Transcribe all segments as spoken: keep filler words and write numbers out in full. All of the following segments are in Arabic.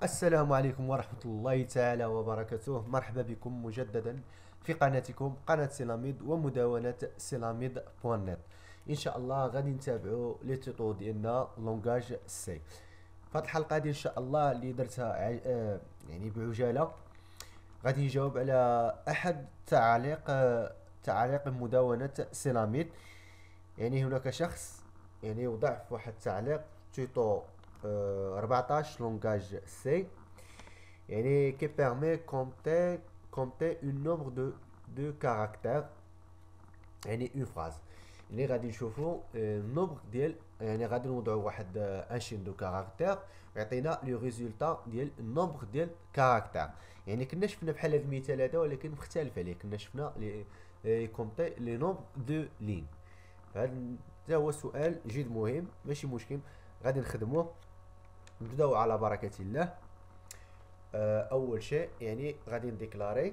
السلام عليكم ورحمة الله تعالى وبركاته. مرحبا بكم مجددا في قناتكم قناة سيلاميد ومدونة سيلاميد بوان نت. ان شاء الله غادي نتابعوا لي تيتو ديالنا لونغاج سي. فهاد الحلقة دي ان شاء الله اللي درتها ع- آه، يعني بعجالة، غادي نجاوب على احد تعاليق آه، تعاليق مدونة سيلاميد. يعني هناك شخص يعني وضع في واحد التعليق تيتو آه، أربعطاش لونغاج سي، يعني qui permet compter compter un nombre de de caractères، يعني اون فراز. يعني غادي نشوفوا النومبر ديال، يعني غادي نوضعوا واحد ان شين دو كاركتير ويعطينا لو ريزولتا ديال النومبر ديال كاركتير. يعني كنا شفنا بحال هذا المثال هذا ولكن مختلف عليه، كنا شفنا لي كومبتي لي نومبر دو لين. فهذا هو سؤال جد مهم، ماشي مشكل، غادي نخدموه. نبداو على بركة الله. آه، اول شيء يعني غادي نديكلاري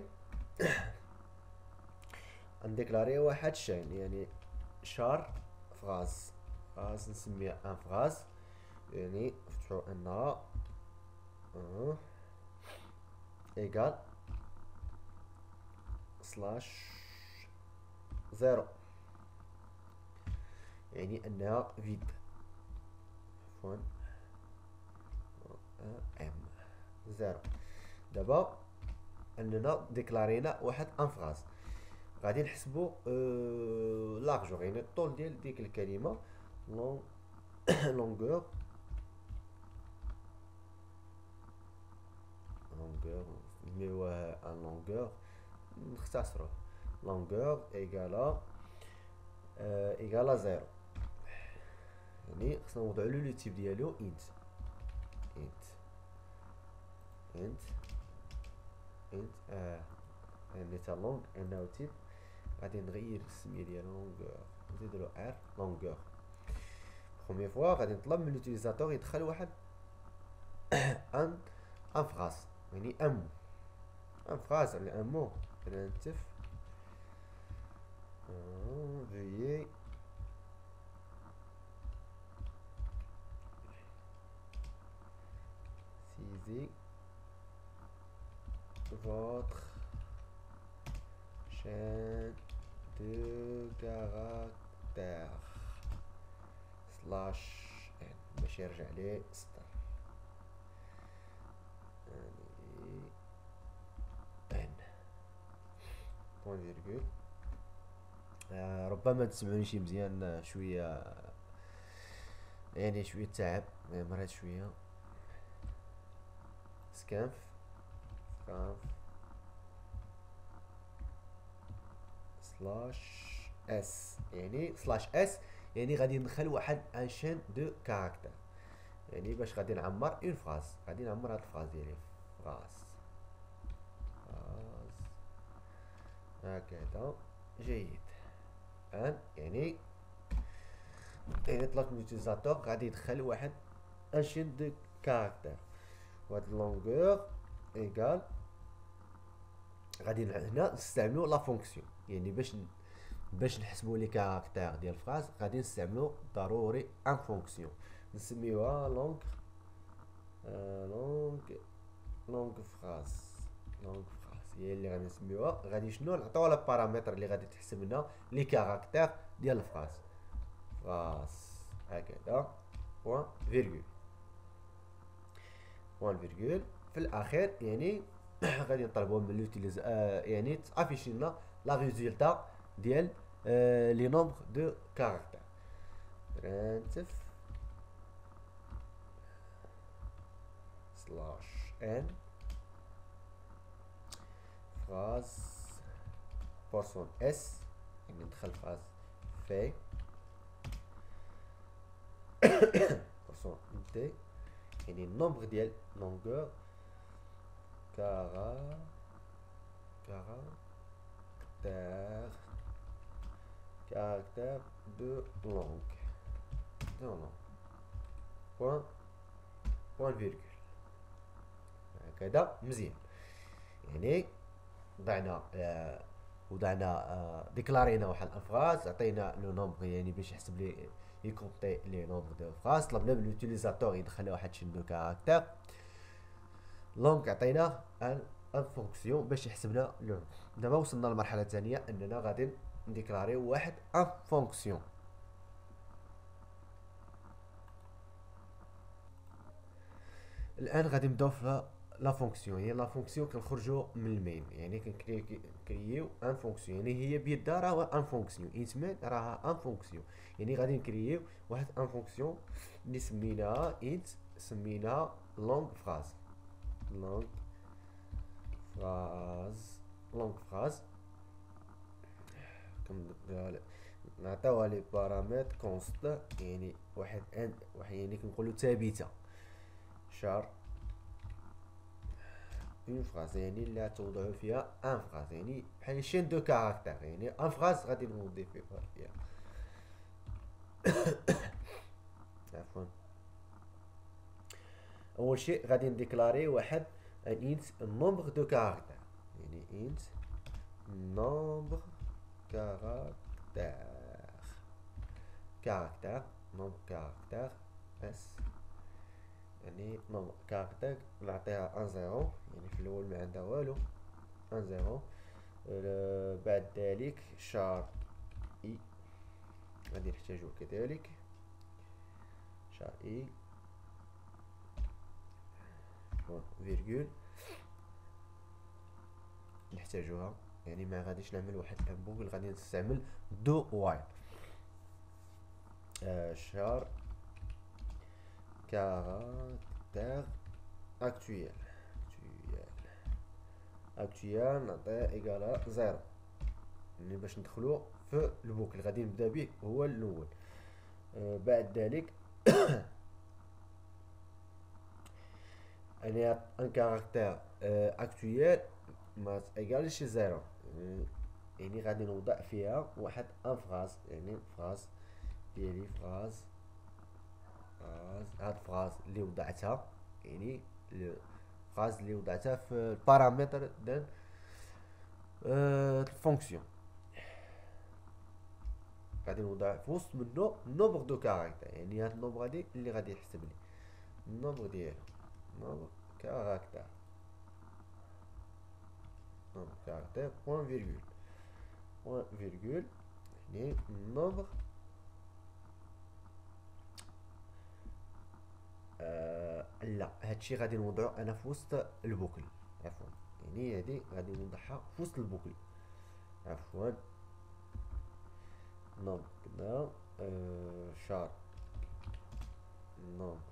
نديكلاري واحد الشين، يعني شار فراز فراز نسميها ان فراز. يعني نفتحو انها أه. ايكال سلاش زيرو، يعني انها فيد. عفوا ام زيرو. دابا اننا ديكلارينا واحد ان فراز، غادي نحسبوا أه لارجور، يعني الطول ديال ديك الكلمه. لون لونغور لونغور نسميوها ان لونغور، نختصروه لونغور ايكالا أه ايكالا زيرو. يعني خصنا نوضعو له لو تيب ديالو انت انت انت انت اه يعني تا لونغ انه تيب. غادي نغير السميه ديالو لونغور، نزيدلو ار لونغور. بروميير فوا غادي نطلب من لوتيليزاتور يدخل واحد ان ان فراس، يعني ان مو ان فراس ولا ان مو. نتف veuillez saisir votre chaîne de caractères سلاش ان باش يرجع ليه سطر. يعني ان بوان فيرغول. آه ربما تسمعوني مزيان، آه، شويه يعني شويه تعب، آه، مرات شويه سكانف سكانف سلاش اس. يعني سلاش اس يعني غادي ندخل واحد ان شين دو كاركتر، يعني باش غادي نعمر اون فراز. غادي نعمر هاد الفراز ديالي فراز فراز هكذا. جيد. الان يعني يعني طلبت من اليوتيزاتور غادي يدخل واحد ان شين دو كاركتر، وهاد لونغور ايكال غادي هنا نستعملو لا فونكسيون. يعني باش باش نحسبوا لي كاركتير ديال الفراز غادي نستعملوا ضروري ان فونكسيون نسميوها لونغ آه لونغ لونغ فراز. لونغ فراز هي اللي غادي نسميوها. غادي شنو نعطيوها لا بارامتر اللي غادي تحسب لنا لي كاركتير ديال الفراز. فراز هكذا بوان فيرغول بوان فيرغول في الاخير. يعني غادي نطلبوا من لوتيليز آه يعني تافيشي لنا لا ريزولتا ديال آه لي نومبر دو كاركتر. ترانتف سلاش ان فراز بورسون اس، يعني ندخل فراز في بورسون دي، يعني النومبر ديال لونغور كارا كاركتير كاركتير دو لونغ دو لونغ بوان بوان فيرغول هكذا. مزيان. يعني وضعنا آه وضعنا آه ديكلارينا واحد الفراز، عطينا لو نومبر يعني باش يحسب لي يكونتي لي نومبر دو فراز. طلبنا من لوتيليزاتور يدخل واحد شي دو كاركتير. لونغ عطيناه ان ان فونكسيون باش يحسب لنا لو. دابا وصلنا للمرحله الثانيه اننا غادي نديكلاريو واحد ان فونكسيون. الان غادي نبداو في لا فونكسيون. هي لا فونكسيون كنخرجوا من المين، يعني كنكرييو ان فونكسيون، يعني هي بيدها راه ان فونكسيون، انت مين راها ان فونكسيون. يعني غادي نكرييو واحد ان فونكسيون اللي سميناها انت، سميناها لونغ فراز. لونغ فراز لونغ فراز نعطيوها لي بارامتر كونست، يعني واحد ان واحد يعني كنقولوا ثابته. شار اون فراز يعني اللي غتوضعوا فيها ان فراز، يعني بحال شين دو كاركتير، يعني ان فراز غادي نوظفوا فيها. عفوا. اول شيء غادي نديكلاري واحد ان انت نومبر دو كاركتير، يعني انت نومبر كاركتير كاركتير نومبر كاركتير بس، يعني نومبر كاركتير نعطيها ان زيرو، يعني في الاول ما عندها والو، ان زيرو. أه بعد ذلك شار اي غادي نحتاجو كذلك شار اي فيرغول نحتاجوها، يعني ما غاديش نعمل واحد البوكل، غادي نستعمل دو وايل. أه شار كاركتير اكتويال اكتويال اكتويال نعطيه ايكالا زيرو، يعني باش ندخلو في البوكل غادي نبدا به هو الاول. أه بعد ذلك يعني ان كاركتير اكتويال ما ايكالش زيرو، يعني غادي نوضع فيها واحد ان فراز، يعني فراز ديالي فراز فراز هاد فراز اللي وضعتها، يعني الفراز اللي وضعتها في البارامتر ديال الفونكسيون. غادي نوضع في وسط منو نومبر دو كاركتير، يعني هاد النومبر هادي اللي غادي يحسب لي النومبر ديالو نومبر كاركتير نومبر كاركتير بوان فيرغول بوان فيرغول، يعني النومبر آه لا هادشي غادي نوضعو انا في وسط البوكل، عفوا، يعني هادي غادي نوضعها في وسط البوكل، عفوا. نومبر كدا آه شار نومبر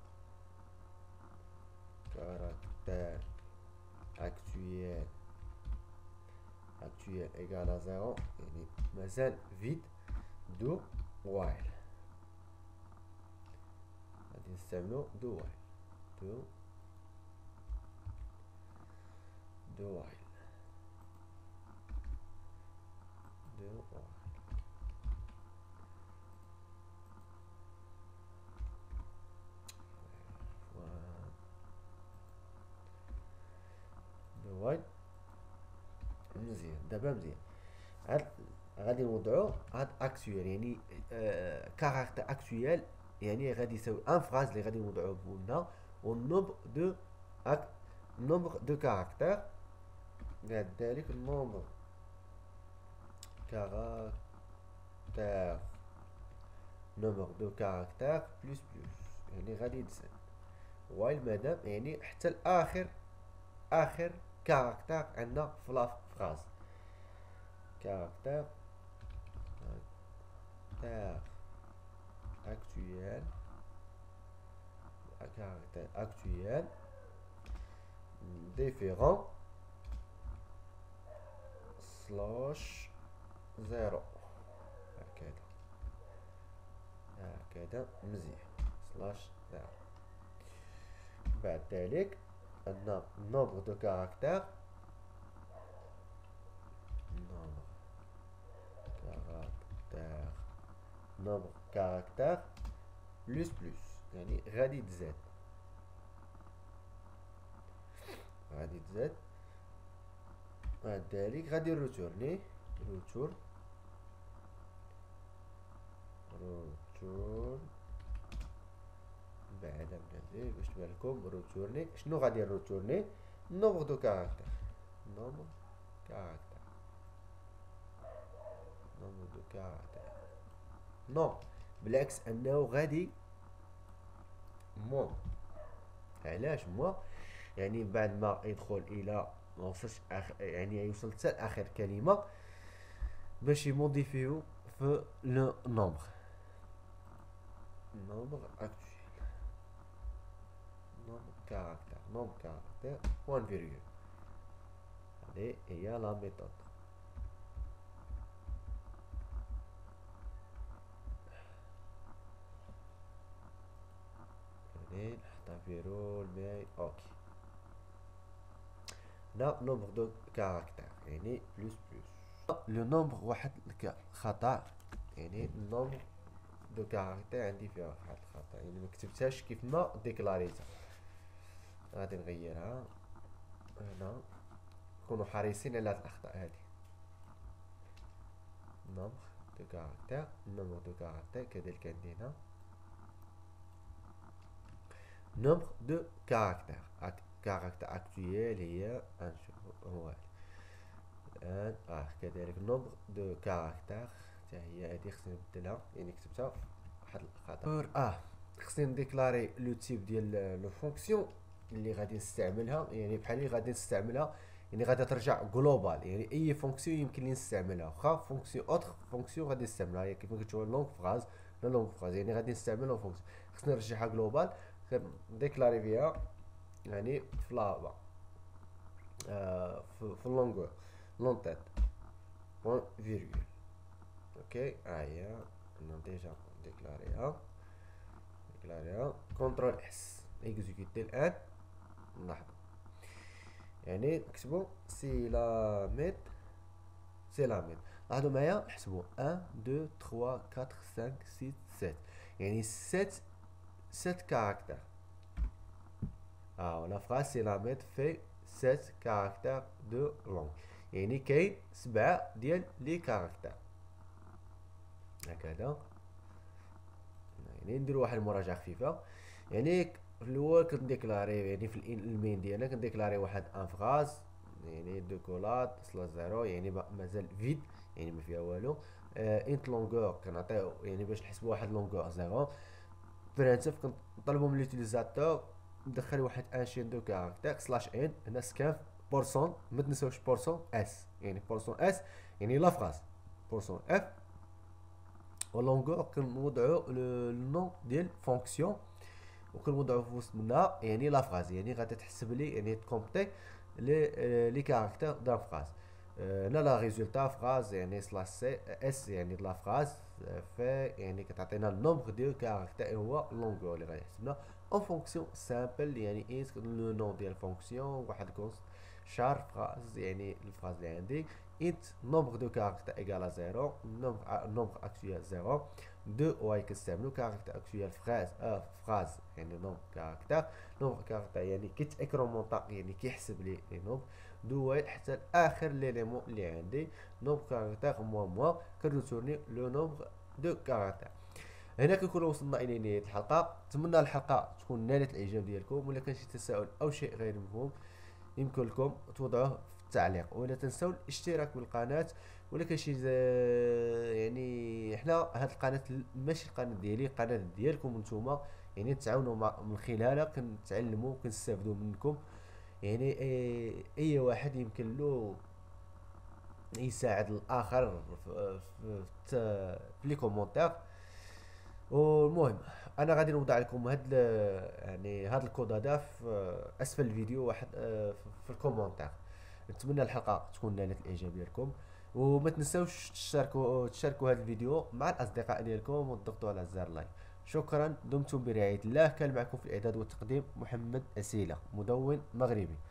كاركتير اكتويال اكتويال ايكال ا زيرو، يعني مازال فيد دو وايل، غادي نستعملو دو وايل دو دو وايل دو وايل دو وايل. مزيان دابا مزيان. هاد غادي نوضعو هاد اكتويال، يعني آه كاركتر اكتويال، يعني غادي يساوي ان فراز اللي غادي نوضعوه بولنا والنومبر دو اك نومبر دو كاركتير. بعد ذلك النومبر كاركتير نومبر دو كاركتير بلس بلس، يعني غادي يتزاد وايل مادام يعني حتى لاخر اخر كاركتير عندنا في لا فراز. كاركتير كاركتير actuel caractère actuel différent slash زيرو، هكذا هكذا مزيان سلاش زيرو. بعد ذلك عندنا نومبر دو كاركتير نومبر كاركتير نومبر كاركتير بلس بلس، يعني غادي تزاد غادي تزاد. بعد ذلك غادي نروتورني روتور روتور بعدا بلاتي باش تبان لكم روتورني. شنو غادي نروتورني؟ نومبر دو كاركتر، نومبر كاركتر، نومبر دو كاركتر. نو، بالعكس انه غادي مو. علاش مو؟ يعني بعد ما يدخل الى ما وصلش آخر، يعني يوصل حتى لاخر كلمه باش يموديفيو في لو نومبر. نومبر اكتويل، نومبر كاركتر، نومبر كاركتر بوان فيرغول. هذه هي لا ميثود. هذه نحطها فيرول ماي اوكي. لا نومبر دو كاركتر يعني بلوس بلوس. لو نومبر واحد خطأ، يعني النومبر دو كاركتر عندي فيها واحد الخطأ، يعني مكتبتهاش كيف ما ديكلاريتها. غادي نغيرها هنا، نكونو حريصين على هاد الأخطاء هادي. نومبر دو كاركتر، نومبر دو كاركتر كذلك عندي هنا نومبر دو كاركتر. كاركتر اكتويل هي نشوفو هو الآن. اه كذلك نومبر دو كاركتر حتى هي هادي خصني نبدلها، يعني كتبتها واحد الخطأ. اه خصني نديكلاري لو تيب ديال لو فونكسيون اللي غادي نستعملها، يعني بحال اللي غادي نستعملها يعني غادي ترجع جلوبال، يعني اي فونكسيون يمكن لي نستعملها، واخا فونكسيون اوتر فونكسيون غادي نستعملها، يعني كيف ما كتشوف لونغ فراز لا لونغ فراز، يعني غادي نستعمل لونغ فونكسيون خصني نرجعها جلوبال، نديكلاري فيها يعني في لابا آه في, في اللونغور لونتيت بوان فيرغول. اوكي ها هي انا ديجا ديكلاريها، ديكلاريها كونترول اس اكزيكوتي الان. نلاحظوا يعني نكتبوا سي لا ميت، سي لا ميت. لاحظوا معايا نحسبوا واحد اثنين ثلاثة أربعة خمسة ستة سبعة، يعني سبعة سبعة كاركتر. اه لا فراس سي لا ميت في سبعة كاركتر دو لونغ، يعني كاين سبعة ديال لي كاركتر هكذا. يعني نديرو واحد المراجعة خفيفة، يعني في الاول كنديكلاري يعني في المين ديالنا كنديكلاري واحد ان فراز يعني دو كولات سلا زيرو، يعني مازال فيد يعني ما فيها والو. آه انت لونغور كنعطيو يعني باش نحسبو واحد لونغور زيرو. برانتيف كنطلبو من ليوتيليزاتور ندخل واحد ان شين دو كاركتر سلاش ان هنا سكان بورسون، ما تنساوش بورسون اس، يعني بورسون اس يعني لا فراز بورسون اف، ولونغور كنوضعو النوم ديال فونكسيون وكنوضعو في وسط منها يعني لا فراز، يعني غادي تحسب لي يعني تكومبتي لي لي كاركتر دان فراز. هنا لا ريزولتا فراز يعني سلاش سي اس يعني لا فراز في يعني كتعطينا النومبر ديال كاركتر هو لونغور اللي غادي يحسبنا اون فونكسيون سامبل، يعني ايت لو نون ديال فونكسيون واحد كونست شار فراز يعني الفراز اللي عندي انت نومبر دو كاركتر ايكال زيرو، نومبر نومبر اكتويال زيرو دو واي كنستعملو كاركتر اكتويال فراز اه فراز يعني نومبر كاركتر، نومبر كاركتر يعني كيتاكرومونطا يعني كيحسب لي لي نومبر دو واي حتى لاخر ليليمون اللي عندي نومبر كاركتر موا موا كنريتورني لو نومبر دو كاركتر. هنا كنكونوا وصلنا الى نهايه الحلقه، نتمنى الحلقه تكون نالت الاعجاب ديالكم، ولا كان شي تساؤل او شيء غير مفهوم يمكن لكم توضعوه في التعليق، ولا تنسوا الاشتراك بالقناه. ولا كان شي يعني حنا هاد القناه ماشي القناه ديالي، القناه ديالكم نتوما، يعني نتعاونوا من خلالها كنتعلموا كنستافدوا منكم، يعني اي, أي واحد يمكن له يساعد الاخر في, في, في, في لي كومونتير. والمهم انا غادي نوضع لكم هاد يعني هاد الكود هذا في اسفل الفيديو واحد في الكومونتير. نتمنى الحلقه تكون نالت الاعجاب ديالكم، وما تنساوش تشاركوا تشاركوا هذا الفيديو مع الاصدقاء ديالكم وتضغطوا على زر لايك. شكرا، دمتم برعايه الله. كان معكم في الاعداد والتقديم محمد اسيله، مدون مغربي.